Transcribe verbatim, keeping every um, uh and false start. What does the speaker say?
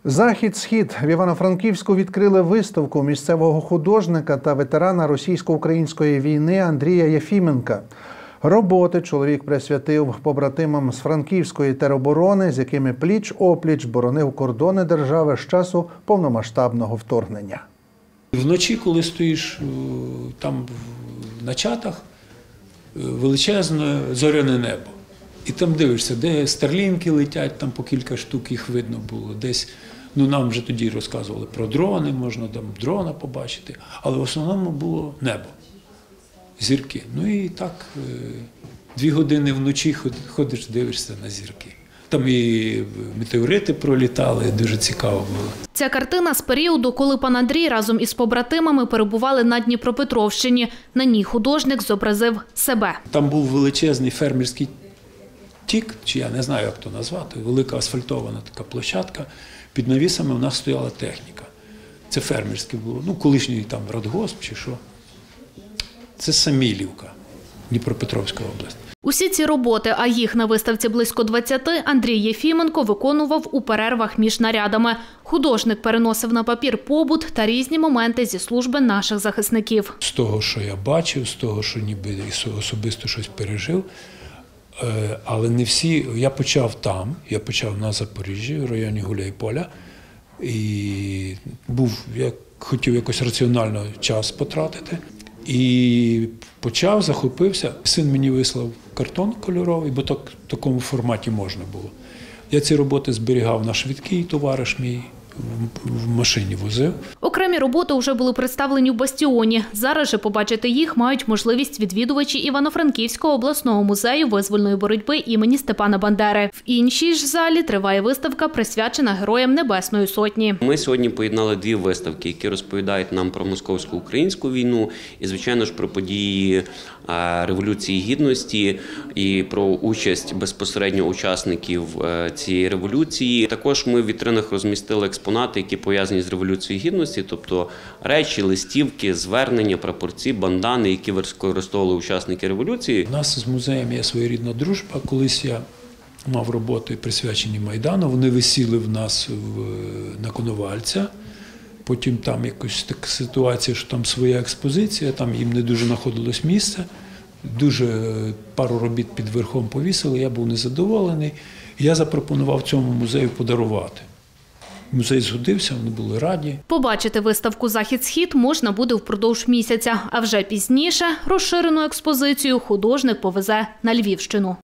Захід-Схід в Івано-Франківську відкрили виставку місцевого художника та ветерана російсько-української війни Андрія Єфіменка. Роботи чоловік присвятив побратимам з Франківської тероборони, з якими пліч-опліч боронив кордони держави з часу повномасштабного вторгнення. Вночі, коли стоїш там на чатах, величезне зоряне небо. І там дивишся, де старлінки летять, там по кілька штук їх видно було. Десь, ну нам вже тоді розказували про дрони, можна там дрона побачити, але в основному було небо, зірки. Ну і так дві години вночі ходиш, дивишся на зірки. Там і метеорити пролітали, дуже цікаво було. Ця картина з періоду, коли пан Андрій разом із побратимами перебували на Дніпропетровщині. На ній художник зобразив себе. Там був величезний фермерський тік, чи я не знаю, як то назвати, велика асфальтована така площадка. Під навісами у нас стояла техніка. Це фермерське було, ну колишній там радгосп чи що. Це Самілівка, Дніпропетровська область. Усі ці роботи, а їх на виставці близько двадцяти, Андрій Єфіменко виконував у перервах між нарядами. Художник переносив на папір побут та різні моменти зі служби наших захисників. З того, що я бачив, з того, що ніби особисто щось пережив, але не всі. Я почав там, я почав на Запоріжжі, в районі Гуляйполя, і був, я хотів якось раціонально час потратити. І почав, захопився. Син мені вислав картон кольоровий, бо так в такому форматі можна було. Я ці роботи зберігав на швидкій, товариш мій в машині возив. Окремі роботи вже були представлені в Бастіоні. Зараз же побачити їх мають можливість відвідувачі Івано-Франківського обласного музею визвольної боротьби імені Степана Бандери. В іншій ж залі триває виставка, присвячена героям Небесної Сотні. Ми сьогодні поєднали дві виставки, які розповідають нам про московсько-українську війну і, звичайно ж, про події Революції Гідності і про участь безпосередньо учасників цієї революції. Також ми в вітринах розмістили експонати, які пов'язані з Революцією Гідності, тобто речі, листівки, звернення, прапорці, бандани, які використовували учасники революції. У нас з музеєм є своєрідна дружба. Колись я мав роботи, присвячені Майдану, вони висіли в нас в, на Коновальця. Потім там якась така ситуація, що там своя експозиція, там їм не дуже знаходилось місце. Дуже пару робіт під верхом повісили, я був незадоволений. Я запропонував цьому музею подарувати. Музей згодився, вони були раді. Побачити виставку «Захід-Схід» можна буде впродовж місяця, а вже пізніше розширену експозицію художник повезе на Львівщину.